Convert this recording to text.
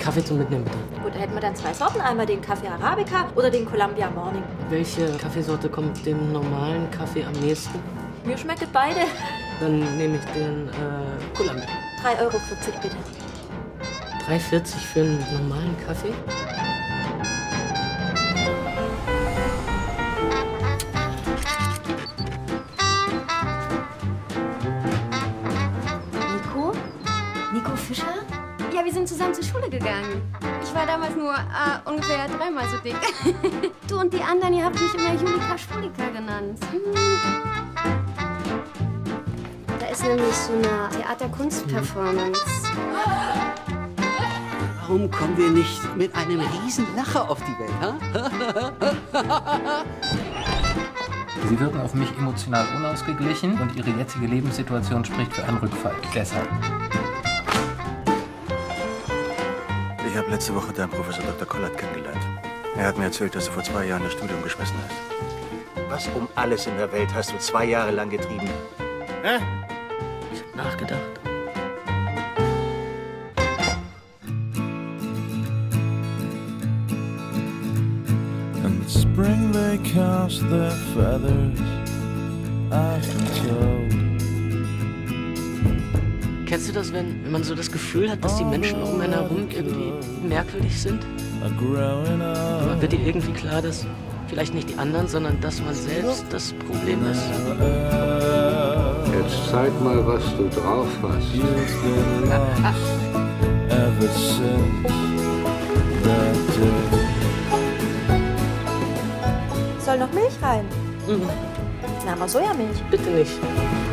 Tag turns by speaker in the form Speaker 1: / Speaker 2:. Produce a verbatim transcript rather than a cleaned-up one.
Speaker 1: Kaffee zum Mitnehmen, bitte.
Speaker 2: Gut, da hätten wir dann zwei Sorten. Einmal den Kaffee Arabica oder den Columbia Morning.
Speaker 1: Welche Kaffeesorte kommt dem normalen Kaffee am nächsten?
Speaker 2: Mir schmecken beide.
Speaker 1: Dann nehme ich den äh, Columbia.
Speaker 2: drei Euro vierzig bitte.
Speaker 1: drei vierzig für einen normalen Kaffee?
Speaker 3: Nico? Nico Fischer? Ja, wir sind zusammen zur Schule gegangen. Ich war damals nur äh, ungefähr dreimal so dick. Du und die anderen, ihr habt mich immer Julika Schwulika genannt. Hm. Da ist nämlich so eine Theaterkunstperformance.
Speaker 4: Warum kommen wir nicht mit einem riesen Lacher auf die Welt, ha?
Speaker 5: Sie wirken auf mich emotional unausgeglichen und Ihre jetzige Lebenssituation spricht für einen Rückfall. Deshalb.
Speaker 6: Ich habe letzte Woche deinen Professor Doktor Kollert kennengelernt. Er hat mir erzählt, dass du vor zwei Jahren das Studium geschmissen hast. Was um alles in der Welt hast du zwei Jahre lang getrieben? Hä?
Speaker 1: Ich hab nachgedacht.
Speaker 7: In the spring they cast their feathers, I've been told.
Speaker 1: Kennst du das, wenn, wenn man so das Gefühl hat, dass die Menschen um einen herum irgendwie merkwürdig sind? Aber man wird dir irgendwie klar, dass vielleicht nicht die anderen, sondern dass man selbst das Problem ist.
Speaker 8: Jetzt zeig mal, was du drauf hast.
Speaker 2: Soll noch Milch rein?
Speaker 1: Mhm.
Speaker 2: Na, aber Sojamilch.
Speaker 1: Bitte nicht.